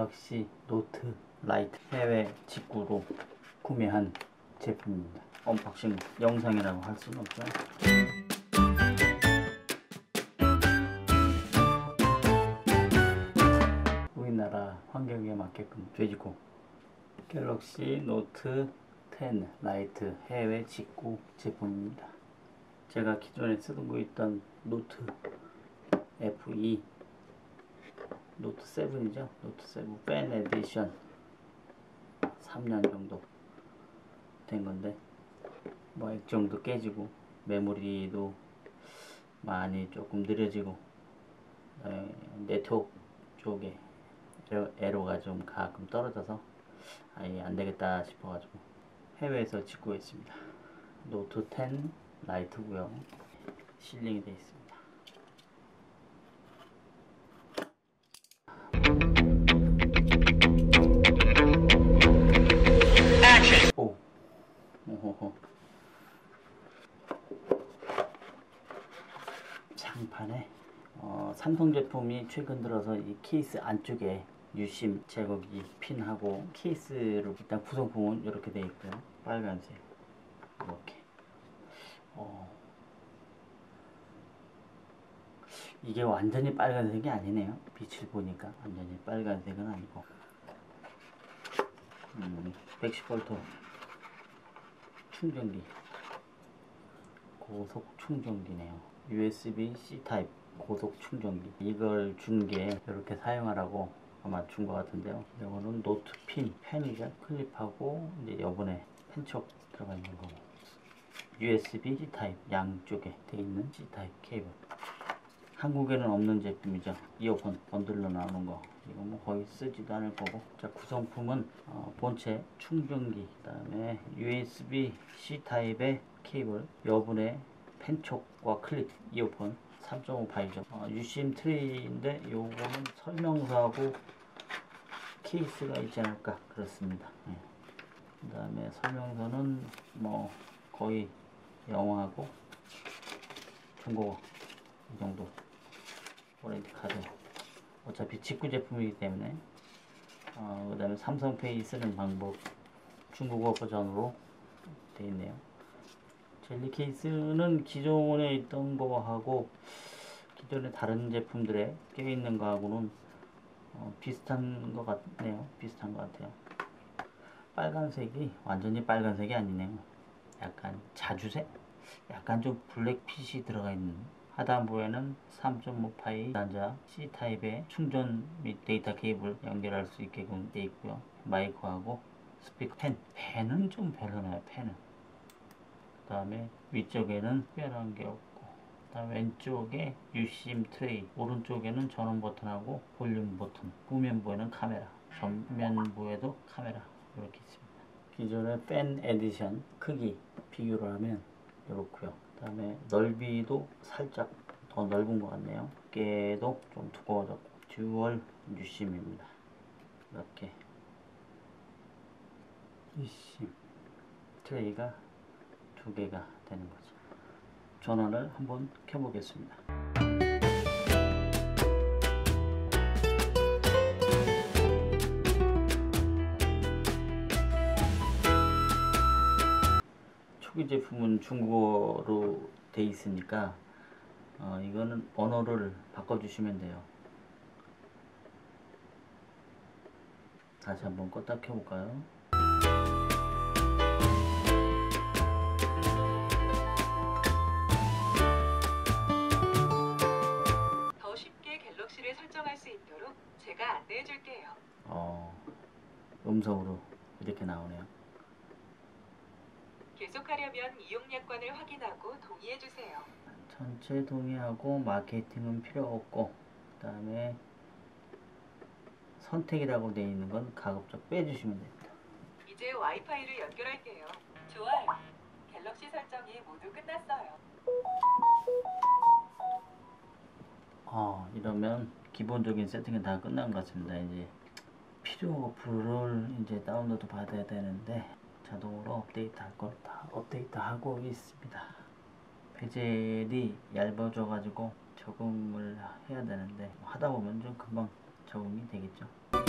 갤럭시 노트 라이트 해외 직구로 구매한 제품입니다. 언박싱 영상이라고 할 수는 없죠. 우리나라 환경에 맞게끔 돼지고 갤럭시 노트 10 라이트 해외 직구 제품입니다. 제가 기존에 쓰고 있던 노트 FE 노트 7이죠. 노트 7 팬 에디션 3년 정도 된 건데 뭐 액정도 깨지고 메모리도 많이 조금 느려지고 네트워크 쪽에 에러가 좀 가끔 떨어져서 아예 안되겠다 싶어가지고 해외에서 직구했습니다. 노트 10 라이트고요. 실링이 되어 있습니다. 오, 오호호. 장판에 삼성 제품이 최근 들어서 이 케이스 안쪽에 유심 제거기 핀하고 케이스로 일단 구성품은 이렇게 되어 있고요. 빨간색 이렇게 이게 완전히 빨간색이 아니네요. 빛을 보니까 완전히 빨간색은 아니고 110V 충전기 고속 충전기네요. USB-C 타입 고속 충전기 이걸 준 게 이렇게 사용하라고 아마 준 것 같은데요. 이거는 노트 펜이죠. 클립하고 이제 요번에 펜촉 들어가 있는 거고 USB-C 타입 양쪽에 돼 있는 C 타입 케이블. 한국에는 없는 제품이죠. 이어폰 번들로 나오는 거 이거 뭐 거의 쓰지도 않을 거고. 자, 구성품은 본체 충전기, 그 다음에 USB-C 타입의 케이블, 여분의 펜촉과 클립, 이어폰 3.5파이죠. 유심 트레이인데 요거는 설명서하고 케이스가 있지 않을까 그렇습니다. 네. 그 다음에 설명서는 뭐 거의 영어하고 중국어 이 정도. 워런티 카드 어차피 직구 제품이기 때문에 그 다음에 삼성페이 쓰는 방법 중국어 버전으로 되어 있네요. 젤리 케이스는 기존에 있던 거하고 기존에 다른 제품들에 껴있는 거하고는 비슷한 것 같네요. 비슷한 것 같아요. 빨간색이 완전히 빨간색이 아니네요. 약간 자주색? 약간 좀 블랙빛이 들어가 있는. 하단부에는 3.5파이 단자 C타입의 충전 및 데이터 케이블 연결할 수 있게끔 되어 있고요. 마이크하고 스피커, 펜은 좀 별로네요. 펜은. 그 다음에 위쪽에는 특별한 게 없고, 그 다음 왼쪽에 유심 트레이, 오른쪽에는 전원 버튼하고 볼륨 버튼, 후면부에는 카메라, 전면부에도 카메라 이렇게 있습니다. 기존의 팬 에디션 크기 비교를 하면 이렇고요. 그 다음에 넓이도 살짝 더 넓은 것 같네요. 두께도 좀 두꺼워졌고 듀얼 유심입니다. 이렇게 유심 트레이가 두 개가 되는 거죠. 전원을 한번 켜보겠습니다. 초기 제품은 중국어로 돼 있으니까 이거는 언어를 바꿔주시면 돼요. 다시 한번 껐다 켜볼까요? 더 쉽게 갤럭시를 설정할 수 있도록 제가 안내해 줄게요. 음성으로 이렇게 나오네요. 계속하려면 이용약관을 확인하고 동의해 주세요. 전체 동의하고 마케팅은 필요 없고, 그 다음에 선택이라고 되어 있는 건 가급적 빼주시면 됩니다. 이제 와이파이를 연결할게요. 좋아요. 갤럭시 설정이 모두 끝났어요. 이러면 기본적인 세팅은 다 끝난 것 같습니다. 이제 필요 어플을 이제 다운로드 받아야 되는데 자동으로 업데이트 할 걸 다 업데이트 하고 있습니다. 베젤이 얇아져 가지고 적응을 해야 되는데 하다 보면 좀 금방 적응이 되겠죠.